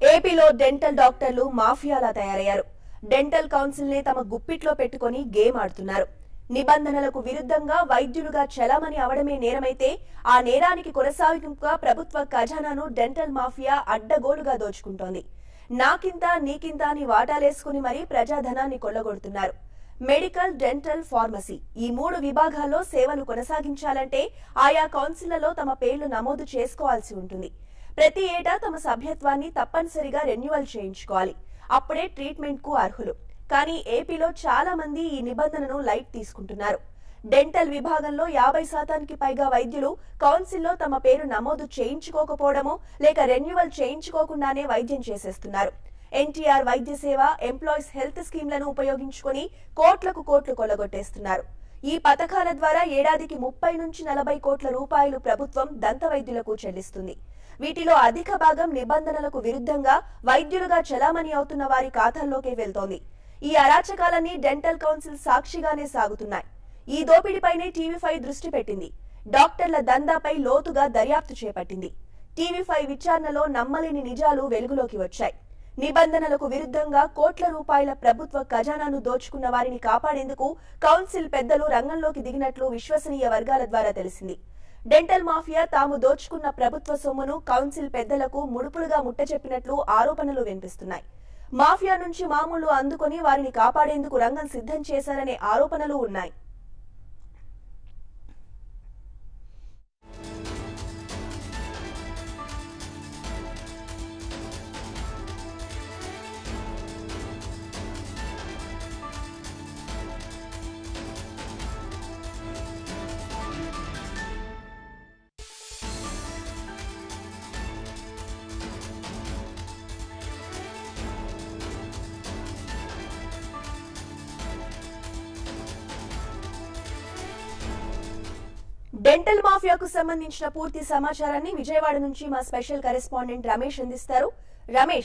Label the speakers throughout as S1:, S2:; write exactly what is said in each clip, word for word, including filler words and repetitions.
S1: ఏపీలో డెంటల్ డాక్టర్లు మాఫియాలా తయారయ్యారు. డెంటల్ కౌన్సిల్ నే తమ గుప్పిట్లో పెట్టుకుని గేమ్ ఆడుతున్నారు. నిబంధనలకు విరుద్ధంగా వైద్యులుగా చలామణి అవడమే నేరమైతే ఆ నేరానికి కొనసాగింపుగా ప్రభుత్వ ఖజానాను డెంటల్ మాఫియా అడ్డగోలుగా దోచుకుంటోంది. నాకింత నీకింత అని వాటాలేసుకుని మరీ ప్రజాధనాన్ని కొల్లగొడుతున్నారు. మెడికల్, డెంటల్, ఫార్మసీ ఈ మూడు విభాగాల్లో సేవలు కొనసాగించాలంటే ఆయా కౌన్సిళ్లలో తమ పేర్లు నమోదు చేసుకోవాల్సి ఉంటుంది. ప్రతి ఏటా తమ సభ్యత్వాన్ని తప్పనిసరిగా రెన్యువల్ చేయించుకోవాలి. అప్పుడే ట్రీట్మెంట్ కు అర్హులు. కానీ ఏపీలో చాలా మంది ఈ నిబంధనను లైట్ తీసుకుంటున్నారు. డెంటల్ విభాగంలో యాభై శాతానికి పైగా వైద్యులు కౌన్సిల్లో తమ పేరు నమోదు చేయించుకోకపోవడమో లేక రెన్యువల్ చేయించుకోకుండానే వైద్యం చేసేస్తున్నారు. ఎన్టీఆర్ వైద్య సేవ, ఎంప్లాయీస్ హెల్త్ స్కీమ్లను ఉపయోగించుకుని కోట్లకు కోట్లు కొల్లగొట్టేస్తున్నారు. ఈ పథకాల ద్వారా ఏడాదికి ముప్పై నుంచి నలభై కోట్ల రూపాయలు ప్రభుత్వం దంత వైద్యులకు చెల్లిస్తుంది. వీటిలో అధిక భాగం నిబంధనలకు విరుద్ధంగా వైద్యులుగా చలామణి అవుతున్న వారి ఖాతాల్లోకే వెళ్తోంది. ఈ అరాచకాలన్నీ డెంటల్ కౌన్సిల్ సాక్షిగానే సాగుతున్నాయి. ఈ దోపిడీపైనే టీవీ ఫైవ్ దృష్టి పెట్టింది. డాక్టర్ల దందాపై లోతుగా దర్యాప్తు చేపట్టింది. టీవీ ఫైవ్ విచారణలో నమ్మలేని నిజాలు వెలుగులోకి వచ్చాయి. నిబంధనలకు విరుద్ధంగా కోట్ల రూపాయల ప్రభుత్వ ఖజానాను దోచుకున్న వారిని కాపాడేందుకు కౌన్సిల్ పెద్దలు రంగంలోకి దిగినట్లు విశ్వసనీయ వర్గాల ద్వారా తెలిసింది. డెంటల్ మాఫియా తాము దోచుకున్న ప్రభుత్వ సొమ్మును కౌన్సిల్ పెద్దలకు ముడుపులుగా ముట్టచెప్పినట్లు ఆరోపణలు వినిపిస్తున్నాయి. మాఫియా నుంచి మామూలు అందుకొని వారిని కాపాడేందుకు రంగం సిద్ధం చేశారనే ఆరోపణలు ఉన్నాయి. డెంటల్ మాఫియాకు సంబంధించిన పూర్తి సమాచారాన్ని విజయవాడ నుంచి మా స్పెషల్ కరెస్పాండెంట్ రమేష్ అందిస్తారు. రమేష్.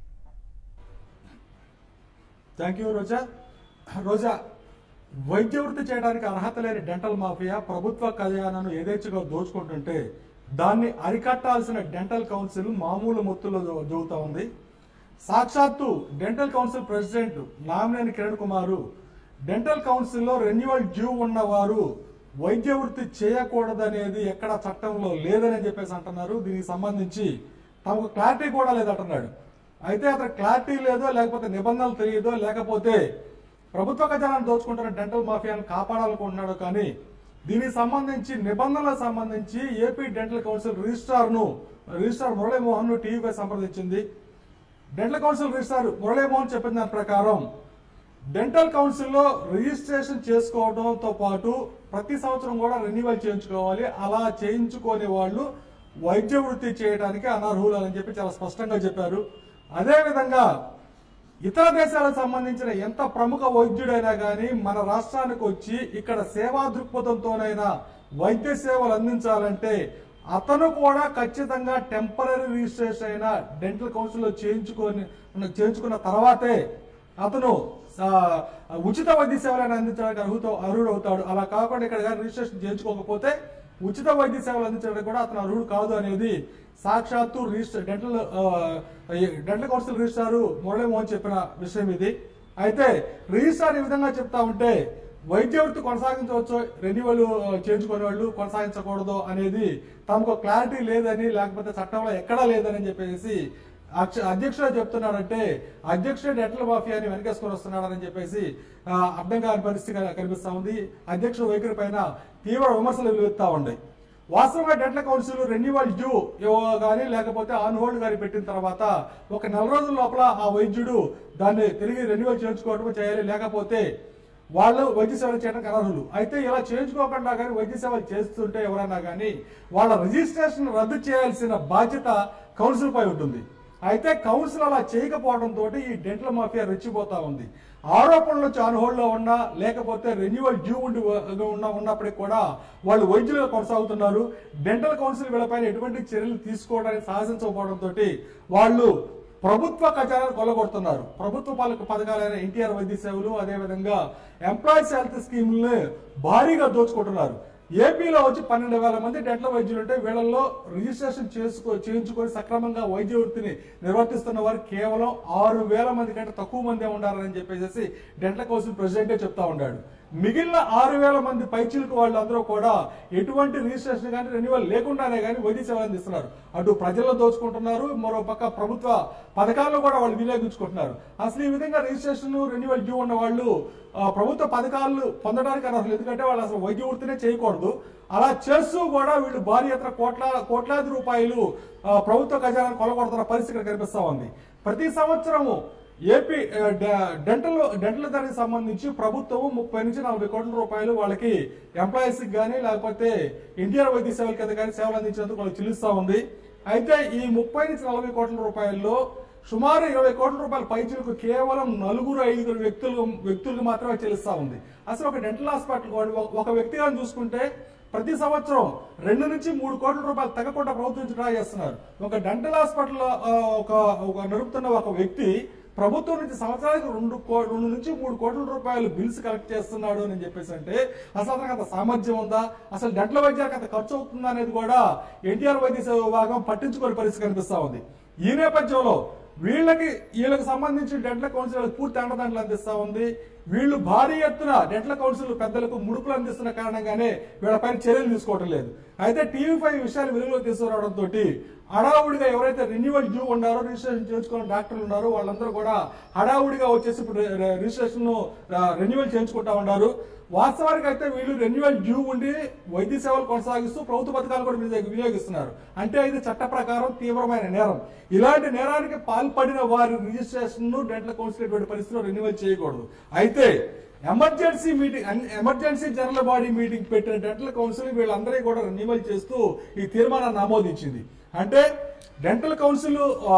S2: Thank you Roja. రోజా, వైద్య వృత్తి చేయడానికి అర్హత లేని డెంటల్ మాఫియా ప్రభుత్వ ఖజానాను యథేచ్ఛగా దోచుకుంటుంటే దాన్ని అరికట్టాల్సిన డెంటల్ కౌన్సిల్ మామూలు మొత్తులో జరుగుతూ ఉంది. సాక్షాత్తు dental council president Namineni Kiran Kumar dental కౌన్సిల్లో రెన్యువల్ డ్యూ ఉన్నవారు వైద్య వృత్తి చేయకూడదనేది ఎక్కడ చట్టంలో లేదని చెప్పేసి అంటున్నారు. దీనికి సంబంధించి తమకు క్లారిటీ కూడా లేదంటున్నాడు. అయితే అతను క్లారిటీ లేదో లేకపోతే నిబంధనలు తెలియదో లేకపోతే ప్రభుత్వ ఖజానాన్ని దోచుకుంటున్న డెంటల్ మాఫియాను కాపాడాలనుకుంటున్నాడు. కానీ దీనికి సంబంధించి నిబంధనలకు సంబంధించి ఏపీ డెంటల్ కౌన్సిల్ రిజిస్ట్రార్ ను రిజిస్ట్రార్ మురళీమోహన్ ను టీవీపై సంప్రదించింది. డెంటల్ కౌన్సిల్ రిజిస్ట్రార్ మురళీమోహన్ చెప్పిన దాని ప్రకారం డెంటల్ కౌన్సిల్లో రిజిస్ట్రేషన్ చేసుకోవడంతో పాటు ప్రతి సంవత్సరం కూడా రెన్యువల్ చేయించుకోవాలి. అలా చేయించుకునే వాళ్ళు వైద్య వృత్తి చేయడానికి అనర్హులు అని చెప్పి చాలా స్పష్టంగా చెప్పారు. అదేవిధంగా ఇతర దేశాలకు సంబంధించిన ఎంత ప్రముఖ వైద్యుడైనా కానీ మన రాష్ట్రానికి వచ్చి ఇక్కడ సేవా దృక్పథంతోనైనా వైద్య సేవలు అందించాలంటే అతను కూడా ఖచ్చితంగా టెంపరీ రిజిస్ట్రేషన్ అయిన డెంటల్ కౌన్సిల్లో చేయించుకొని చేయించుకున్న తర్వాతే అతను ఉచిత వైద్య సేవలను అందించడానికి అర్హుత అర్హుడు అవుతాడు. అలా కాకుండా ఇక్కడ కానీ రిజిస్ట్రేషన్ చేయించుకోకపోతే ఉచిత వైద్య సేవలు అందించడానికి కూడా అతను అర్హుడు కాదు అనేది సాక్షాత్తు register dental dental council registrar Muralimohan చెప్పిన విషయం ఇది. అయితే రిజిస్ట్రార్ ఈ విధంగా చెప్తా ఉంటే వైద్య వృత్తి కొనసాగించవచ్చు, రెన్యువల్ చేయించుకునే వాళ్ళు కొనసాగించకూడదు అనేది తమకు క్లారిటీ లేదని లేకపోతే చట్టంలో ఎక్కడా లేదని చెప్పేసి అధ్యక్షుడు చెప్తున్నాడంటే అధ్యక్షుడు డెంటల్ మాఫియాని వెనకేసుకొని వస్తున్నాడని చెప్పేసి అర్థం కాని పరిస్థితి కనిపిస్తా ఉంది. అధ్యక్షుడు వైఖరి పైన తీవ్ర విమర్శలు వెలువెత్తా ఉన్నాయి. వాస్తవంగా డెంటల్ కౌన్సిల్ రెన్యువల్ డ్యూ కానీ లేకపోతే ఆన్ హోల్డ్ కానీ పెట్టిన తర్వాత ఒక నెల రోజుల లోపల ఆ వైద్యుడు దాన్ని తిరిగి రెన్యువల్ చేయించుకోవడం చేయాలి, లేకపోతే వాళ్ళు వైద్య సేవలు చేయడానికి అనర్హులు. అయితే ఇలా చేయించుకోకుండా కానీ వైద్య సేవలు చేస్తుంటే ఎవరైనా కానీ వాళ్ళ రిజిస్ట్రేషన్ రద్దు చేయాల్సిన బాధ్యత కౌన్సిల్ పై ఉంటుంది. అయితే కౌన్సిల్ అలా చేయకపోవడంతో ఈ డెంటల్ మాఫియా రెచ్చిపోతా ఉంది. ఆరోపణలు ఆన్ హోల్డ్ లో ఉన్నా లేకపోతే రెన్యువల్ డ్యూ ఉండి ఉన్న ఉన్నప్పటికీ కూడా వాళ్ళు వైద్యులుగా కొనసాగుతున్నారు. డెంటల్ కౌన్సిల్ వీళ్ళపైన ఎటువంటి చర్యలు తీసుకోవడానికి సాహసించకపోవడంతో వాళ్ళు ప్రభుత్వ ఖజానాను కొల్లగొడుతున్నారు. ప్రభుత్వ పాలక పథకాలైన ఎన్టీఆర్ వైద్య సేవలు, అదేవిధంగా ఎంప్లాయీస్ హెల్త్ స్కీమ్లను భారీగా దోచుకుంటున్నారు. ఏపీలో వచ్చి పన్నెండు వేల మంది డెంటల్ వైద్యులు ఉంటే వీళ్ళల్లో రిజిస్ట్రేషన్ చేసుకో చేయించుకొని సక్రమంగా వైద్య వృత్తిని నిర్వర్తిస్తున్న వారు కేవలం ఆరు వేల మంది కంటే తక్కువ మందే ఉండాలని చెప్పేసి డెంటల్ కౌన్సిల్ ప్రెసిడెంటే చెప్తా ఉన్నాడు. మిగిలిన ఆరు వేల మంది పైచీలకు వాళ్ళందరూ కూడా ఎటువంటి రిజిస్ట్రేషన్ కానీ రెన్యువల్ లేకుండానే కానీ వైద్య సేవలు అందిస్తున్నారు. అటు ప్రజల్లో దోచుకుంటున్నారు, మరో పక్క ప్రభుత్వ పథకాల్లో కూడా వాళ్ళు వినియోగించుకుంటున్నారు. అసలు ఈ విధంగా రిజిస్ట్రేషన్ రెన్యువల్ డ్యూ ఉన్న వాళ్ళు ప్రభుత్వ పథకాలు పొందడానికి అనర్హులు. ఎందుకంటే వాళ్ళు అసలు వైద్య వృత్తినే చేయకూడదు. అలా చేస్తూ కూడా వీళ్ళు భారీ ఎత్తున కోట్ల కోట్లాది రూపాయలు ప్రభుత్వ ఖజానాను కొలగొడుతున్న పరిస్థితి కనిపిస్తా ఉంది. ప్రతి సంవత్సరము ఏపీ డెంటల్ డెంటల్ దానికి సంబంధించి ప్రభుత్వం ముప్పై నుంచి నలభై కోట్ల రూపాయలు వాళ్ళకి ఎంప్లాయీస్ కానీ లేకపోతే ఎన్టీఆర్ వైద్య సేవల కింద కానీ సేవలు అందించేందుకు వాళ్ళకి చెల్లిస్తా ఉంది. అయితే ఈ ముప్పై నుంచి నలభై కోట్ల రూపాయల్లో సుమారు ఇరవై కోట్ల రూపాయల పైచీలకు కేవలం నలుగురు ఐదుగురు వ్యక్తులు వ్యక్తులకు మాత్రమే చెల్లిస్తా ఉంది. అసలు ఒక డెంటల్ హాస్పిటల్ ఒక వ్యక్తిగా చూసుకుంటే ప్రతి సంవత్సరం రెండు నుంచి మూడు కోట్ల రూపాయలు తగ్గకుండా ప్రభుత్వం నుంచి డ్రా చేస్తున్నారు. ఒక డెంటల్ హాస్పిటల్ ఒక నడుపుతున్న ఒక వ్యక్తి ప్రభుత్వం నుంచి సంవత్సరానికి రెండు రెండు నుంచి మూడు కోట్ల రూపాయలు బిల్స్ కలెక్ట్ చేస్తున్నాడు అని చెప్పేసి అంటే అసలు అతనికి అంత సామర్థ్యం ఉందా, అసలు డెంటల్ వైద్యానికి అంత ఖర్చు అవుతుందా అనేది కూడా ఎన్టీఆర్ వైద్య సేవ విభాగం పట్టించుకోని పరిస్థితి కనిపిస్తా ఉంది. ఈ నేపథ్యంలో వీళ్ళకి వీళ్ళకి సంబంధించి డెంటల్ కౌన్సిల్ పూర్తి అండదండలు అందిస్తా ఉంది. వీళ్ళు భారీ ఎత్తున డెంటల్ కౌన్సిల్ పెద్దలకు ముడుపులు అందిస్తున్న కారణంగానే వీళ్ళపైన చర్యలు తీసుకోవటం లేదు. అయితే టీవీ ఫైవ్ విషయాలు వెలుగులోకి తీసుకురావడంతో హడావుడిగా ఎవరైతే రెన్యువల్ డ్యూ ఉన్నారో రిజిస్ట్రేషన్ చేయించుకున్న డాక్టర్లు ఉన్నారో వాళ్ళందరూ కూడా హడావుడిగా వచ్చేసి ఇప్పుడు రిజిస్ట్రేషన్ రెన్యువల్ చేయించుకుంటా ఉన్నారు. వాస్తవానికి అయితే వీళ్ళు రెన్యువల్ డ్యూ ఉండి వైద్య సేవలు కొనసాగిస్తూ ప్రభుత్వ పథకాలు కూడా వినియోగిస్తున్నారు. అంటే ఇది చట్ట ప్రకారం తీవ్రమైన నేరం. ఇలాంటి నేరానికి పాల్పడిన వారి రిజిస్ట్రేషన్ డెంటల్ కౌన్సిల్ పరిస్థితిలో రెన్యువల్ చేయకూడదు. అయితే emergency meeting emergency general body meeting పెట్టిన డెంటల్ కౌన్సిల్ వీళ్ళందరినీ కూడా రెన్యువల్ చేస్తూ ఈ తీర్మానాన్ని ఆమోదించింది. అంటే డెంటల్ కౌన్సిల్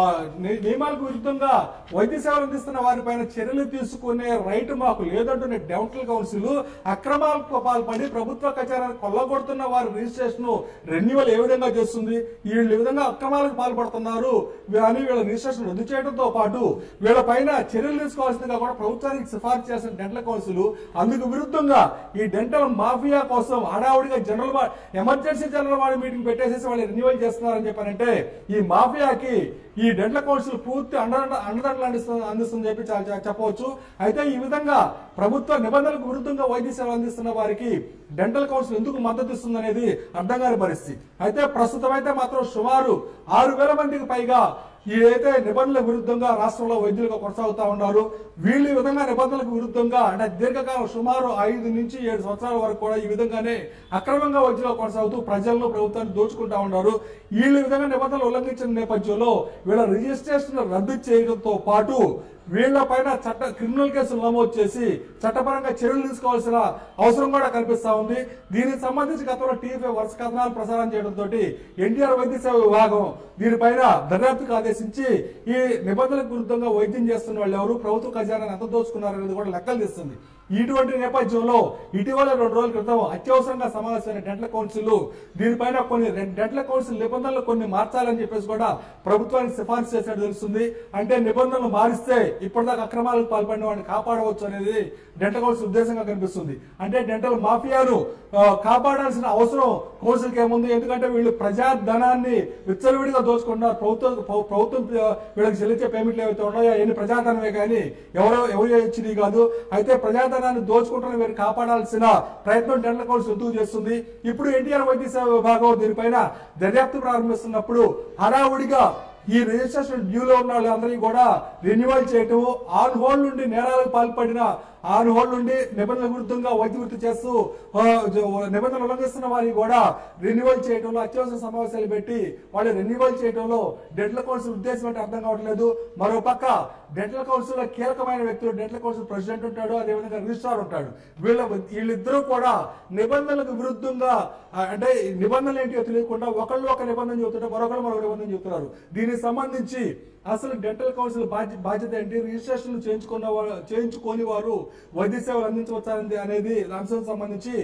S2: నియమాలకు విరుద్ధంగా వైద్య సేవలు అందిస్తున్న వారిపైన చర్యలు తీసుకునే రైట్ మాకు లేదంటూనే డెంటల్ కౌన్సిల్ అక్రమాలకు పాల్పడి ప్రభుత్వ ఖజానాన్ని కొల్లగొడుతున్న వారి రిజిస్ట్రేషన్ రెన్యువల్ ఏ విధంగా చేస్తుంది, వీళ్ళు ఈ విధంగా అక్రమాలకు పాల్పడుతున్నారు అని వీళ్ళ రిజిస్ట్రేషన్ రద్దు చేయడంతో పాటు వీళ్ళ పైన చర్యలు తీసుకోవాల్సిందిగా కూడా ప్రభుత్వానికి సిఫార్సు చేసిన డెంటల్ కౌన్సిల్ అందుకు విరుద్ధంగా ఈ డెంటల్ మాఫియా కోసం హడావుడిగా general emergency general body meeting పెట్టేసేసి వాళ్ళు రెన్యువల్ చేస్తున్నారని చెప్పారంటే ఈ మాఫియాకి ఈ డెంటల్ కౌన్సిల్ పూర్తి అండ అండదండలు అందిస్తుంది అందిస్తుందని చెప్పి చెప్పవచ్చు. అయితే ఈ విధంగా ప్రభుత్వ నిబంధనలకు విరుద్ధంగా వైద్య సేవలు అందిస్తున్న వారికి డెంటల్ కౌన్సిల్ ఎందుకు మద్దతు ఇస్తుంది అనేది అర్థం కాని పరిస్థితి. అయితే ప్రస్తుతం అయితే మాత్రం సుమారు ఆరు వేల మందికి పైగా ఏదైతే నిబంధనలకు విరుద్ధంగా రాష్ట్రంలో వైద్యులుగా కొనసాగుతా ఉన్నారు. వీళ్ళు ఈ విధంగా నిబంధనలకు విరుద్ధంగా అంటే దీర్ఘకాలం సుమారు ఐదు నుంచి ఏడు సంవత్సరాల వరకు కూడా ఈ విధంగానే అక్రమంగా వైద్యులుగా కొనసాగుతూ ప్రజలను ప్రభుత్వాన్ని దోచుకుంటా ఉన్నారు. వీళ్ళు ఈ విధంగా నిబంధనలు ఉల్లంఘించిన నేపథ్యంలో వీళ్ళ రిజిస్ట్రేషన్ రద్దు చేయడంతో పాటు వీళ్ల పైన చట్ట క్రిమినల్ కేసులు నమోదు చేసి చట్టపరంగా చర్యలు తీసుకోవాల్సిన అవసరం కూడా కనిపిస్తా ఉంది. దీనికి సంబంధించి గతంలో టీవీ వరుస కథనాలు ప్రసారం చేయడంతో ఎన్టీఆర్ వైద్య సేవ విభాగం దీనిపైన దర్యాప్తుకు ఆదేశించి ఈ నిబంధనలకు విరుద్ధంగా వైద్యం చేస్తున్న వాళ్ళు ఎవరు, ప్రభుత్వ ఖజానాన్ని ఎంత దోచుకున్నారనేది కూడా లెక్కలు తీస్తుంది. ఇటువంటి నేపథ్యంలో ఇటీవల రెండు రోజుల క్రితం అత్యవసరంగా సమావేశమైన డెంటల్ కౌన్సిల్ దీనిపైన కొన్ని డెంటల్ కౌన్సిల్ నిబంధనలు కొన్ని మార్చాలని చెప్పేసి కూడా ప్రభుత్వానికి సిఫార్సు చేసినట్టు తెలుస్తుంది. అంటే నిబంధనలు మారిస్తే ఇప్పటిదాకా అక్రమాలకు పాల్పడిన వాడిని కాపాడవచ్చు అనేది డెంటల్ కౌన్సిల్ ఉద్దేశంగా కనిపిస్తుంది. అంటే డెంటల్ మాఫియాను కాపాడాల్సిన అవసరం కౌన్సిల్కి ఏముంది? ఎందుకంటే వీళ్ళు ప్రజాధనాన్ని విచ్చలవిడిగా దోచుకుంటున్నారు. ప్రభుత్వం ప్రభుత్వం వీళ్ళకి చెల్లించే పేమెంట్లు ఏవైతే ఉన్నాయో ఎన్ని ప్రజాధనమే కానీ ఎవరో ఎవరు ఇచ్చింది కాదు. అయితే ప్రజాధనాన్ని దోచుకుంటున్న వీరు కాపాడాల్సిన ప్రయత్నం డెంటల్ కౌన్సిల్ ఎందుకు చేస్తుంది? ఇప్పుడు ఎన్టీఆర్ వైద్య సేవ విభాగం దీనిపైన దర్యాప్తు ప్రారంభిస్తున్నప్పుడు హడావుడిగా ఈ రిజిస్ట్రేషన్ డ్యూలో ఉన్న వాళ్ళందరినీ కూడా రెన్యువల్ చేయటం, ఆన్ హోల్డ్ నుండి నేరాలకు పాల్పడిన ఆన్ హోల్డ్ నుండి నిబంధనల విరుద్ధంగా వైద్య వృత్తి చేస్తూ నిబంధనలు ఉల్లంఘిస్తున్న వారిని కూడా రెన్యువల్ చేయడంలో అత్యవసర సమావేశాలు పెట్టి వాళ్ళు రెన్యువల్ చేయడంలో డెంటల్ కౌన్సిల్ ఉద్దేశం అంటే అర్థం కావట్లేదు. మరో పక్క డెంటల్ కౌన్సిల్ లో కీలకమైన వ్యక్తులు డెంటల్ కౌన్సిల్ ప్రెసిడెంట్ ఉంటాడు, అదేవిధంగా రిజిస్ట్రార్ ఉంటాడు. వీళ్ళ వీళ్ళిద్దరూ కూడా నిబంధనలకు విరుద్ధంగా అంటే నిబంధనలు ఏంటో తెలియకుండా ఒకళ్ళు ఒక నిబంధన చెబుతుంటే మరొకళ్ళు మరొక నిబంధన చెబుతున్నారు. దీనికి సంబంధించి అసలు డెంటల్ కౌన్సిల్ బాధ్యత ఏంటి, రిజిస్ట్రేషన్ చేయించుకున్న చేయించుకొని వారు వైద్య సేవలు అందించవచ్చా అనేది అంశానికి సంబంధించి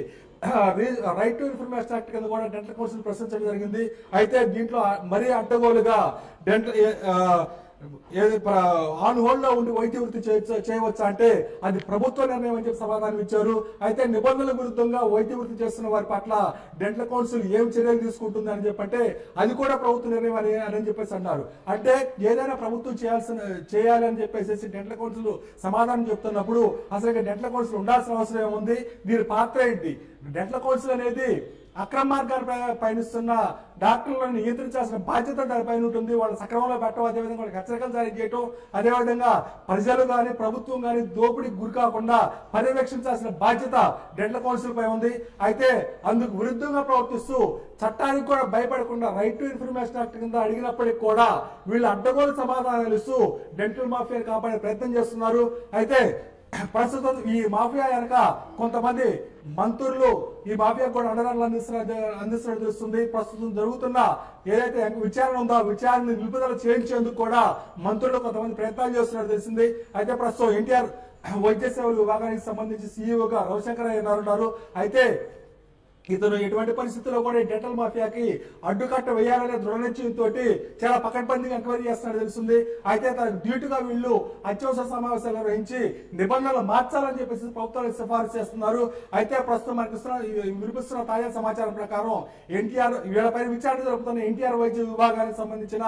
S2: రైట్ టు ఇన్ఫర్మేషన్ యాక్ట్ కింద కూడా డెంటల్ కౌన్సిల్ ప్రశ్నించడం జరిగింది. అయితే దీంట్లో మరీ అడ్డగోలుగా డెంటల్ ఏది ఆన్ హోల్డ్ లో ఉండి వైద్య వృత్తి చేయవచ్చా అంటే అది ప్రభుత్వ నిర్ణయం అని చెప్పి సమాధానం ఇచ్చారు. అయితే నిబంధనల విరుద్ధంగా వైద్య వృత్తి చేస్తున్న వారి పట్ల డెంటల్ కౌన్సిల్ ఏం చర్యలు తీసుకుంటుంది అని చెప్పంటే అది కూడా ప్రభుత్వ నిర్ణయం అని అని చెప్పేసి అన్నారు. అంటే ఏదైనా ప్రభుత్వం చేయాల్సిన చేయాలి అని చెప్పేసి డెంటల్ కౌన్సిల్ సమాధానం చెప్తున్నప్పుడు అసలు డెంటల్ కౌన్సిల్ ఉండాల్సిన అవసరం ఏముంది, దీని పాత్ర ఏంటి? డెంటల్ కౌన్సిల్ అనేది అక్రమ మార్గాలు పయనిస్తున్న డాక్టర్లను నియంత్రించాల్సిన బాధ్యత దానిపైన ఉంటుంది. వాళ్ళు సక్రమంలో పెట్టడం, అదేవిధంగా వాళ్ళకి హెచ్చరికలు జారీ చేయటం, అదేవిధంగా ప్రజలు కానీ ప్రభుత్వం కానీ దోపిడీకి గురి కాకుండా పర్యవేక్షించాల్సిన బాధ్యత డెంటల్ కౌన్సిల్ పై ఉంది. అయితే అందుకు విరుద్ధంగా ప్రవర్తిస్తూ చట్టానికి కూడా భయపడకుండా రైట్ టు ఇన్ఫర్మేషన్ యాక్ట్ కింద అడిగినప్పటికీ కూడా వీళ్ళు అడ్డగోలు సమాధానాలు ఇస్తూ డెంటల్ మాఫియాను కాపాడే ప్రయత్నం చేస్తున్నారు. అయితే ప్రస్తుతం ఈ మాఫియా వెనక కొంతమంది మంత్రులు ఈ మాఫియా కూడా అండరాలు అందిస్తున్న అందిస్తున్నట్టు తెలుస్తుంది. ప్రస్తుతం జరుగుతున్న ఏదైతే విచారణ ఉందో ఆ విచారణ నిలుపుదల చేయించేందుకు కూడా మంత్రులు కొంతమంది ప్రయత్నాలు చేస్తున్నట్టు తెలిసింది. అయితే ప్రస్తుతం ఎన్టీఆర్ వైద్య సేవల విభాగానికి సంబంధించి సీఈఓగా రవిశంకర్ అయ్య ఉన్నారు. అయితే ఇతను ఎటువంటి పరిస్థితుల్లో కూడా డెంటల్ మాఫియాకి అడ్డుకట్ట వేయాలనే దృఢ నిశ్చయంతో చాలా పకడ్బందీగా ఎంక్వైరీ చేస్తున్నట్టు తెలుస్తుంది. అయితే తనకు డ్యూటీగా వీళ్ళు అత్యవసర సమావేశాలు నిర్వహించి నిబంధనలు మార్చాలని చెప్పేసి ప్రభుత్వానికి సిఫారసు చేస్తున్నారు. అయితే ప్రస్తుతం మనకి వినిపిస్తున్న తాజా సమాచారం ప్రకారం ఎన్టీఆర్ వీళ్ళపైన విచారణ జరుపుతున్న ఎన్టీఆర్ వైద్య విభాగానికి సంబంధించిన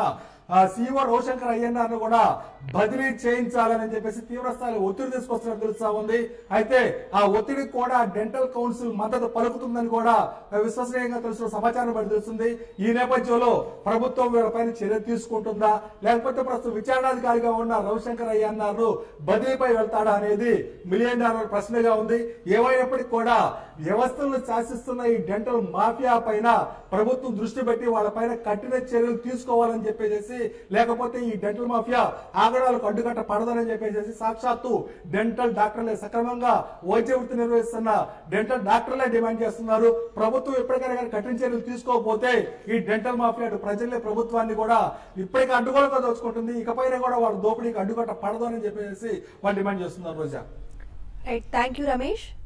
S2: సీఓ రవిశంకర్ అయ్యన్నను కూడా బదిలీ చేయించాలని చెప్పేసి తీవ్రస్థాయిలో ఒత్తిడి తీసుకొస్తున్నట్టు తెలుస్తా ఉంది. అయితే ఆ ఒత్తిడికి కూడా డెంటల్ కౌన్సిల్ మద్దతు పలుకుతుందని కూడా విశ్వసనీయంగా తెలుస్తున్న సమాచారం బట్టి తెలుస్తుంది. ఈ నేపథ్యంలో ప్రభుత్వం వీళ్ళపైన చర్య తీసుకుంటుందా, లేకపోతే ప్రస్తుతం విచారణాధికారిగా ఉన్న రవిశంకర్ అయ్యన్నను బదిలీపై వెళ్తాడా అనేది మిలియన్ డాలర్ ప్రశ్నగా ఉంది. ఏమైనప్పటికీ కూడా వ్యవస్థలను శాసిస్తున్న ఈ డెంటల్ మాఫియా పైన ప్రభుత్వం దృష్టి పెట్టి వాళ్ళపైన కఠిన చర్యలు తీసుకోవాలని చెప్పేసి, లేకపోతే ఈ డెంటల్ మాఫియా ఆగడాలకు అడ్డుకట్ట పడదని చెప్పేసి సాక్షాత్తు డెంటల్ డాక్టర్లే సక్రమంగా వైద్య వృత్తి నిర్వహిస్తున్న డెంటల్ డాక్టర్లే డిమాండ్ చేస్తున్నారు. ప్రభుత్వం ఎప్పటికైనా కఠిన చర్యలు తీసుకోకపోతే ఈ డెంటల్ మాఫియా ప్రజలే ప్రభుత్వాన్ని కూడా ఇప్పటికీ అడ్డుగోలుగా దోచుకుంటుంది. ఇకపైన కూడా వాళ్ళ దోపిడీకి అడ్డుకట్ట పడదు అని చెప్పేసి వాళ్ళు డిమాండ్ చేస్తున్నారు. Roja,
S1: right, thank you Ramesh.